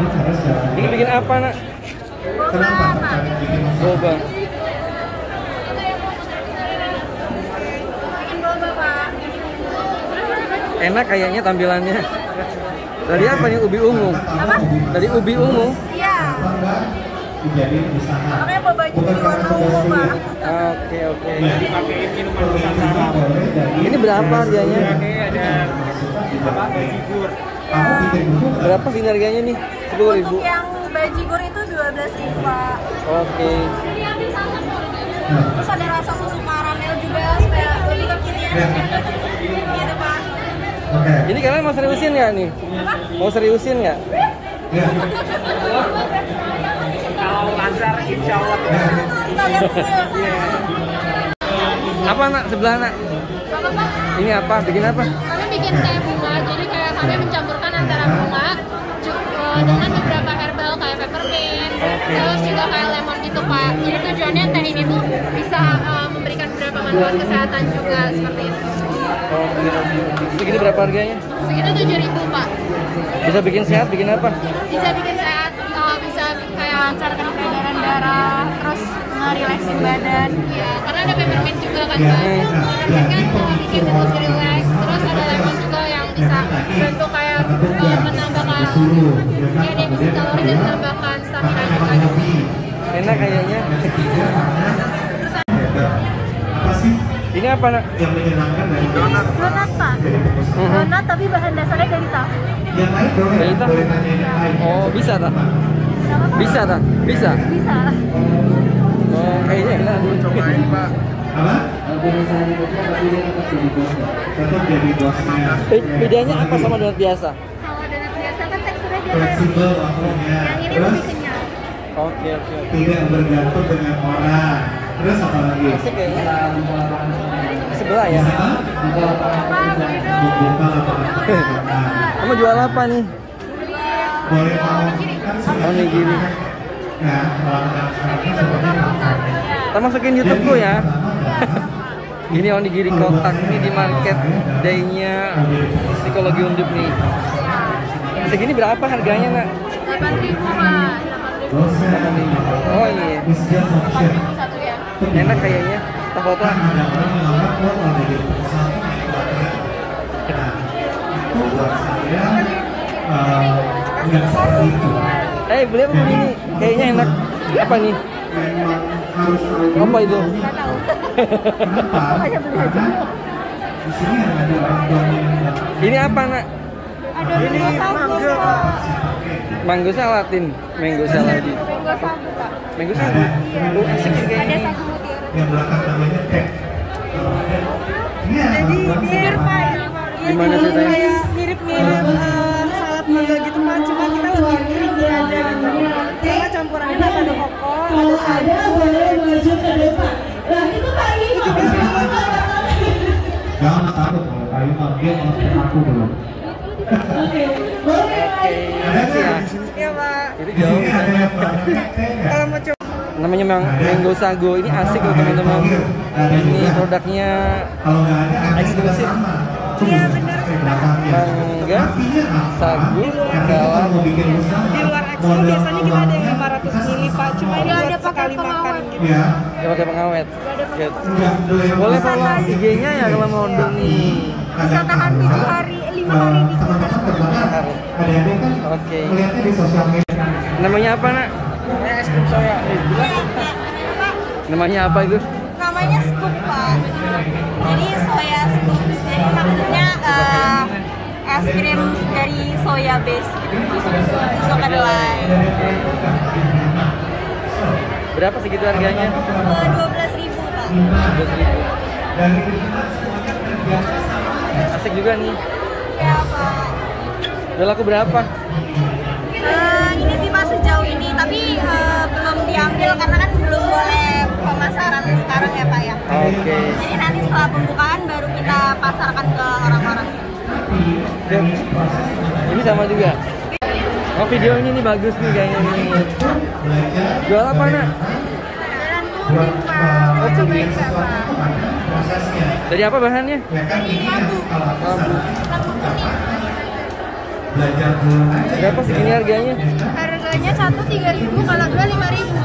Ini bikin apa, Nak? Boba, Pak. Boba. Bikin boba, Pak. Enak kayaknya tampilannya. Tadi apa nih, ubi ungu? Apa? Tadi ubi ungu. Iya. Makanya bobanya jadi warna ungu, Pak. Oke. Ini berapa harganya? Ada apa? Bajigur. Berapa sih harganya nih? 10.000. Untuk yang bajigur itu 12.000, Pak. Oke. Terus ada rasa susu karamel juga supaya lebih kekinian. Gitu, Pak. Ini kalian mau seriusin nggak nih? Apa? Mau seriusin nggak? Kalau lancar, insya Allah. Kita lihat dulu. Apa, Nak? Sebelah, Nak? Apa, Pak? Ini apa? Bikin apa? Kami bikin teh bunga, jadi kayak kami mencampurkan antara bunga dengan beberapa herbal kayak peppermint, terus juga kayak lemon gitu, Pak. Jadi tujuannya teh ini tuh bisa memberikan beberapa manfaat kesehatan juga seperti itu. Oke. Segini berapa harganya? Segitu 7.000, Pak. Bisa bikin sehat, bikin apa? Bisa bikin sehat, bisa kayak lancarkan peredaran darah, terus ngerileksin badan. Ya, karena ada peppermint juga kan, Pak. Peppermint kan bikin mood relax, terus ada lemon juga yang bisa bantu kayak menambahkan ya defisit kalori dan menambahkan stamina juga gitu. Enak kayaknya. Ini apa, Nak? Donat, Pak. Donat tapi bahan dasarnya dari tahu. Dari tahu? Oh, bisa tak? Bisa tak? Bisa? Bisa. Oh, kayaknya enak. Cobain, Pak. Bedanya apa sama donat biasa? Kalau donat biasa kan teksturnya dia kayak yang ini lebih kenyal. Oke. Tidak bergantung dengan orang. Terus apa lagi? Asik kayaknya. Sebelah ya? Kamu jual apa nih? Boleh mau Onigiri. Ya, Kita masukin YouTubeku ya. Ini onigiri kotak ini di market day-nya Psikologi Undip nih. Segini berapa harganya, Nak? 8.000, Pak. 8.000. Oh ini ya. 8.000 satu ya. Enak kayaknya. Kita foto. Beli apa ini? Kayaknya enak. Apa nih? Apa itu? Ini apa, Nak? Ini mangga, Pak. Mango salatin. Mango saladi. Mango sagu, Pak. Mango sagu. Oh, asik Ada kayaknya. sagu mutir. yang belakang namanya teh. Jadi mirip, Pak. Gimana ceritanya? Kayak mirip-mirip salad mangga gitu, Pak. Cuma kita lebih creamy aja gitu. Sama campurannya ada koko, ada sagu. Jangan takut kalau kayu manggil masih aku belum. Iya, Pak. Itu jauh. Kalau mau coba Namanya Mango Sago. Ini asik loh, teman-teman. Ini produknya Kalau nggak ada eksklusif. iya bener. Mangga, sagu, salad. Di luar ekspor biasanya kita ada yang 500 ml, Pak. Cuma ini Ada buat pakai sekali makan pengawet. gitu. Ya. Ya pakai pengawet. Good. Boleh follow IG-nya ya kalau mau order nih. Bisa tahan 7 hari, 5 hari di kulkas. Adik-adik kan Oke. melihatnya di sosial media. Namanya apa, Nak? Namanya es krim soya. Namanya apa itu? Namanya scoop, Pak. Jadi soya scoop. Jadi maksudnya es krim dari soya base gitu. Masuk kedelai. Berapa segitu harganya? 12.000, Pak. 12.000. Asik juga nih. Ya, Pak. Udah laku berapa? Ini sih, Pak, sejauh ini. Tapi belum diambil karena kan belum boleh pemasaran sekarang ya, Pak ya. Oke. Jadi nanti setelah pembukaan baru kita pasarkan ke orang-orang. Good. Ini sama juga. Oh, video ini nih bagus nih kayaknya nih. Jual apa, Nak? Dan puding, Pak. Oh, puding. Pak. Dari apa bahannya? Labu. Labu. Labu kuning. belajar pulang aja. Berapa segini harganya? Harganya satu 3.000, kalau dua 5.000.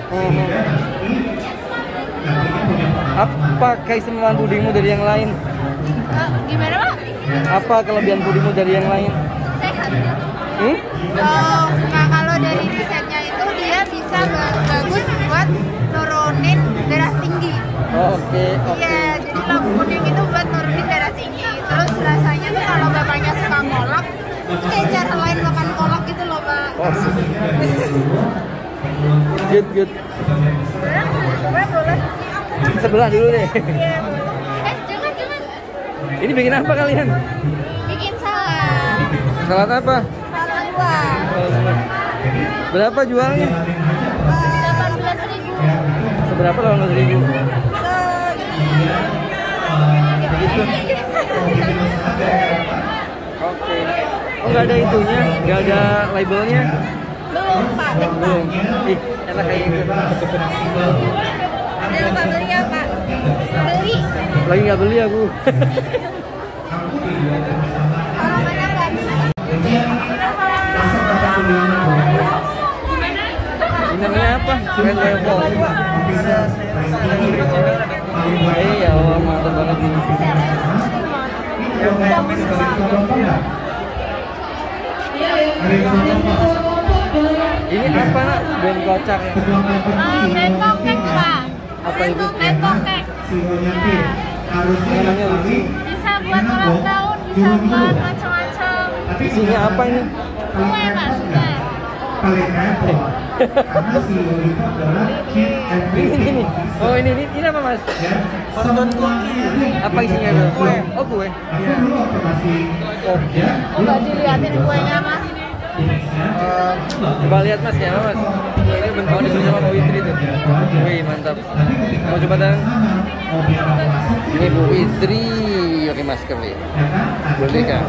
Apa keistimewaan pudingmu dari yang lain? Gimana Pak? Apa kelebihan pudingmu dari yang lain? Sehat. Oh, Nah kalau dari risetnya itu dia bisa bagus buat nurunin darah tinggi. oke. Iya, jadi labu kuning itu buat nurunin darah tinggi. Terus rasanya tuh kalau bapaknya suka kolak, itu kayak cara lain makan kolak gitu loh Pak. Oh, good. Boleh. Sebelah dulu deh. Iya. Jangan. Ini bikin apa kalian? Bikin salad. Salad apa? Salad buah. Berapa jualnya? 18.000. Seberapa 18.000? Begitu. Oke. Oh, nggak ada itunya, nggak ada labelnya. Belum Pak. Belum. Ih, enak kayak gitu. Jangan lupa beli ya Pak. Beli. Lagi nggak beli aku. Kalau mana nggak bisa. Ini namanya apa? Red Level. Iya, wah, mantap banget ini. Ini apa nak? Band kocak ya? Bangkok cake Pak. Apa itu? Bangkok cake. Namanya lucu. Bisa buat ulang tahun, bisa buat macam-macam. Isinya apa ini? Kue Mas, kue. Ini. Oh ini apa mas? Konton cookie. Apa isinya tuh? Kue. Oh kue. Oke. Oh nggak dilihatin kuenya Mas. Coba lihat mas ya mas. Ini bentuknya dibeli sama Bu Witri tuh. Wih mantap. Mau coba dan? Ini Bu Witri pakai masker nih. Boleh kan?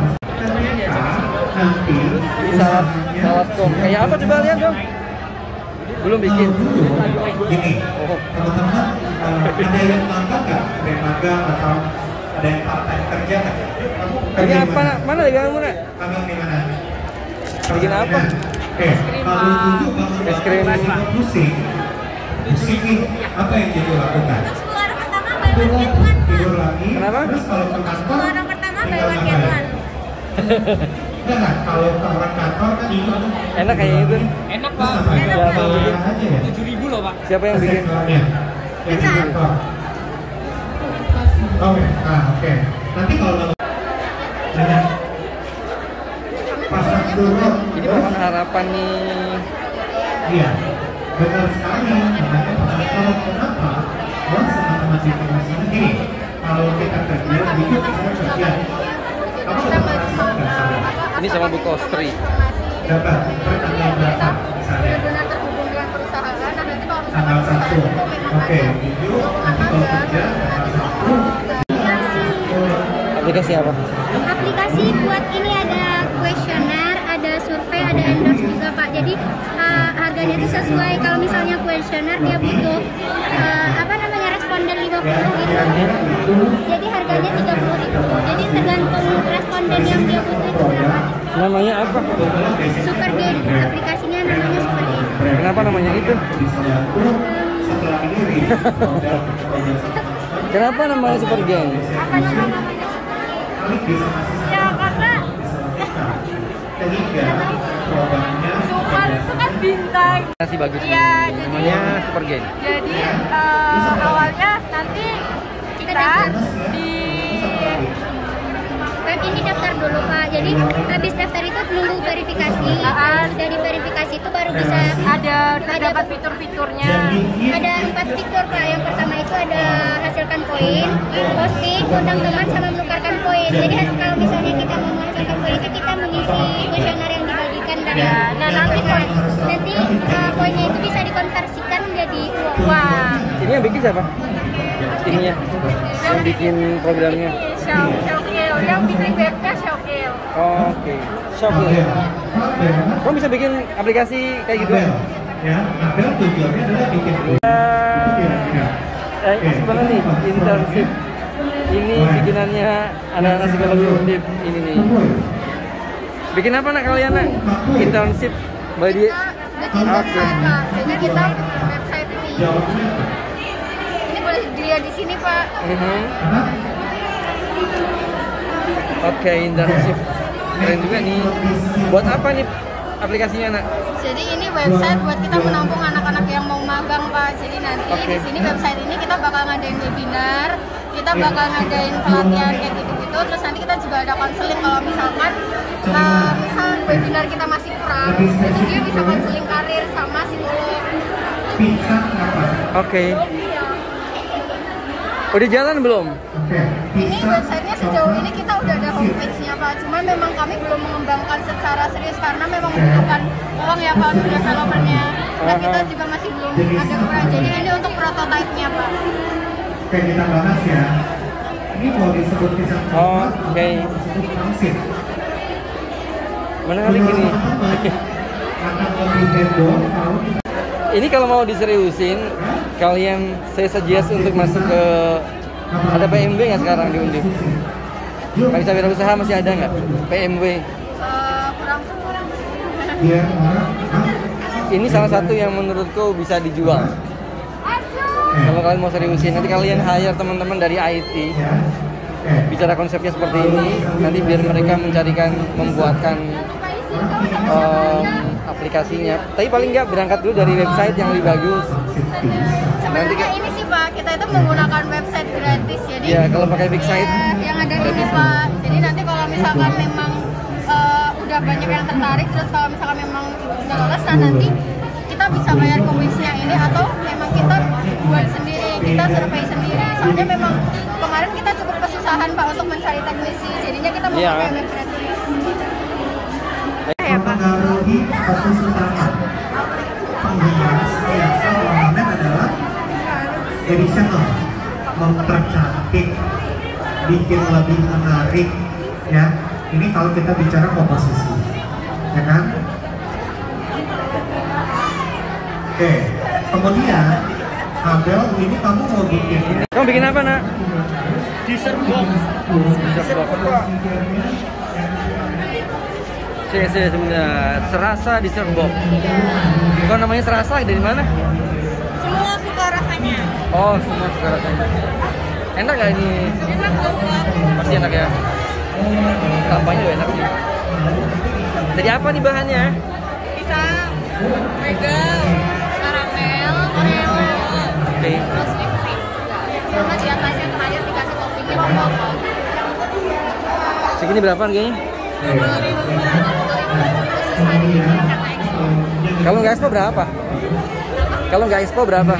Ini salad kong. Kayak apa coba lihat dong? Belum bikin. Gini, Oh. teman-teman, ada yang magang nggak? Ada yang magang atau ada yang part-time kerja nggak? Kamu Ini kerja apa di nak? Mana ya kamu nak? Magang di mana? Bikin apa? Oke, kalau dulu bangun Es krim. pusing, apa yang jadi lakukan? Orang pertama buy one get one. Tidur lagi. Kenapa? Terus kalau ke kantor, Orang pertama buy one get one. enggak, kalau ke orang kantor kan itu Enak kayaknya itu. Enak Pak. Siapa yang bikin? aja ya. 7.000 loh Pak. Siapa yang bikin? Oke, oke. Nanti kalau dengan pasang turun, Ini pohon harapan nih. iya, benar sekali. Makanya kalau kenapa? Buat teman-teman di sini gini, kalau kita kerja, hidup kita kerja. Kamu dapat perasaan nggak saya? Ini sama Bu Kostri. Dapat per tanggal berapa misalnya? Benar terhubung dengan perusahaan. Nah nanti kalau Tanggal 1. Oke, video nanti kalau kerja tanggal 1. Aplikasi apa? Aplikasi buat ini ada kuesioner, ada survei, ada endorse juga Pak. Jadi harganya itu sesuai. Kalau misalnya kuesioner dia butuh responden 50 gitu. Jadi harganya 30.000. Jadi tergantung responden yang dia butuh itu berapa. Namanya apa? Super Gain, aplikasinya namanya Super Gain. Kenapa namanya itu? Setelah ini Kenapa namanya Super Gang? Apa namanya? Ya karena super itu kan bintang. Masih bagus. Iya, jadi- Namanya Super Gang. Jadi awalnya nanti kita di Web ini daftar dulu Pak. Jadi habis daftar itu nunggu verifikasi. Sudah diverifikasi itu baru bisa ada dapat fitur-fiturnya. Ada 4 fitur Pak. Yang pertama itu ada hasilkan poin, posting, undang teman sama menukarkan poin. Jadi kalau misalnya kita mau menghasilkan poin itu kita mengisi kuesioner yang dibagikan kan. Ya, nah nanti poinnya itu bisa dikonversikan menjadi Wah, Ini yang bikin siapa? Ininya. Yang bikin programnya. Syokil, yang bikin webnya Syokil. Oke. Shopee. Kamu bisa bikin aplikasi kayak gitu? Ya, Abel tujuannya adalah bikin Asik banget nih, internship. Ini bikinannya anak-anak psikologi undip ini nih. Bikin apa nak kalian nak? Internship by di. Bikin website Pak. Jadi kita bikin website ini. Ini boleh dilihat di sini Pak. Oke, internship. Keren juga nih. Buat apa nih aplikasinya nak? Jadi ini website buat kita menampung anak-anak yang mau magang Pak. Jadi nanti Oke. di sini website ini kita bakal ngadain webinar, kita bakal ngadain pelatihan kayak gitu-gitu. Terus nanti kita juga ada konseling kalau misalkan misal webinar kita masih kurang, itu dia bisa konseling karir sama psikolog. Oke. Udah jalan belum? Ini websitenya sejauh ini kita udah ada homepage-nya Pak. Cuma memang kami belum mengembangkan secara serius karena memang membutuhkan uang ya Pak untuk developernya. Nah kita juga masih belum ada kurang. Jadi ini untuk prototipe-nya Pak. Oke, kita bahas ya. Ini mau disebut pisang Oke. Mana kali gini? Ini kalau mau diseriusin, kalian saya suggest untuk masuk ke ada PMW nggak sekarang di Undip? Paling Wirausaha masih ada nggak? PMW. Kurang. Iya. Ini salah satu yang menurutku bisa dijual. Kalau kalian mau seriusin, nanti kalian hire teman-teman dari IT, bicara konsepnya seperti ini, nanti biar mereka membuatkan aplikasinya. Tapi paling nggak berangkat dulu dari website yang lebih bagus. Sebenarnya ini sih Pak, kita itu menggunakan website gratis. Jadi Ya kalau pakai big site, yang ada ini Pak. Jadi nanti kalau misalkan memang udah banyak yang tertarik, terus kalau misalkan memang udah lolos, nah nanti kita bisa bayar komisinya ini atau memang kita buat sendiri, kita survei sendiri. Soalnya memang kemarin kita cukup kesusahan Pak untuk mencari teknisi, jadinya kita Iya. memakai web gratis. Mempengaruhi fokus utama penghias hiasan ornamen adalah additional, mempercantik, bikin lebih menarik ya. Ini kalau kita bicara komposisi, ya kan? Oke, kemudian Abel, ini kamu mau bikin kamu bikin apa nak? Dessert box. Dessert box. Saya sebenarnya serasa dessert box. Kau namanya serasa dari mana? Semua suka rasanya. Oh, semua suka rasanya. Enak nggak ini? Enak loh Pak. Pasti enak ya. Tampaknya juga enak sih. Jadi apa nih bahannya? Pisang, regal, karamel, oreo. Oke. Terus whipped cream juga. Sama di atasnya terakhir dikasih toppingnya waffle. Segini berapa harganya? Khusus hari ini karena expo. Kalau nggak expo berapa? Kalau nggak expo berapa?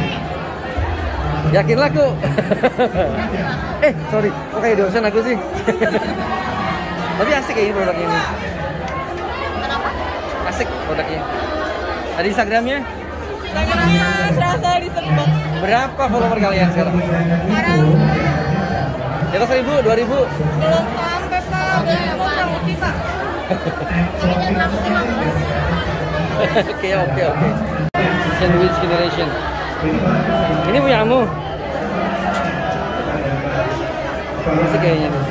Yakin laku? Sorry, kok kayak dosen aku sih? Tapi asik ya ini produknya ini. Kenapa? Asik produknya. Ada Instagramnya? Instagramnya serasa dessert box. Berapa follower kalian sekarang? Sekarang Di atas 1000, 2000? belum sampai Pak. Udah mau promosi Pak. Kayaknya 615. Oke. Sandwich Generation. Ini punya kamu? Asik kayaknya.